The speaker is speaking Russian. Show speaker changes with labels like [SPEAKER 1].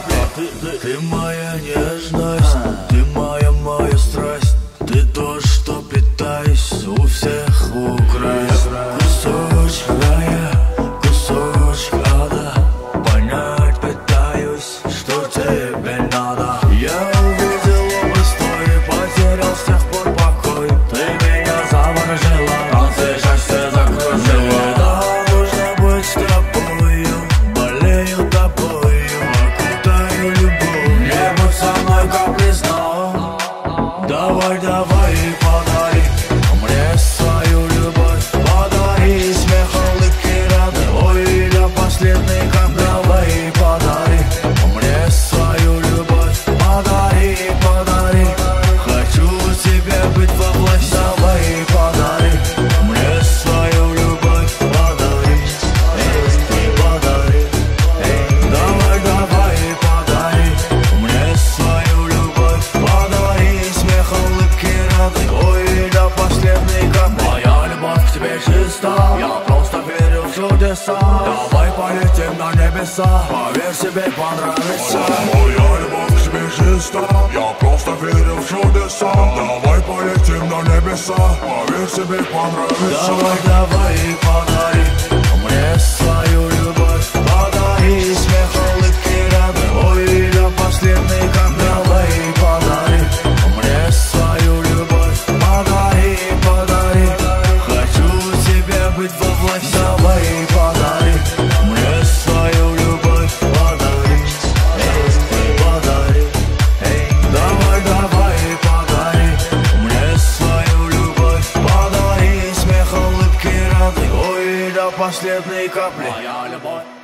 [SPEAKER 1] Ты моя нежность, ты моя страсть, ты то, что пытаюсь у всех украсть. Кусочек я, кусочек ада, понять пытаюсь, что тебе надо. Я увидел образ твой, потерял с тех пор покой. Ты меня заворожила, танцы счастья закружила. Да, нужно быть с тобою, болею тобою, окутаю любовь. Не будь со мной как признал. Давай, давай и подари мне свою любовь. Подари смех, улыбки, радость, ой, до последней капли. Давай и подари мне свою любовь. Подари, подари, хочу тебе быть во власть. Давай и подари мне свою любовь. Подари, эй, подари, эй. Давай, давай и подари мне свою любовь. Подари смех, улыбки, радость, ой, до последней капли. Моя любовь к тебе чиста, я просто верю в чудеса. Давай полетим на небеса, поверь, себе понравится.
[SPEAKER 2] Моя любовь к тебе чиста, я просто верю в чудеса. Давай полетим на небеса, поверь, себе понравится.
[SPEAKER 1] Давай, давай и подари мне свою любовь. Подари смех, улыбки, радость, ой, до последней капли. Давай и подари мне свою любовь. Подари, подари, хочу тебе быть во власть. Давай и подари мне свою любовь. Подари, эй, подари, эй. Давай, давай и подари мне свою любовь. Подари смех, улыбки, радость, ой, до последней капли. Моя любовь.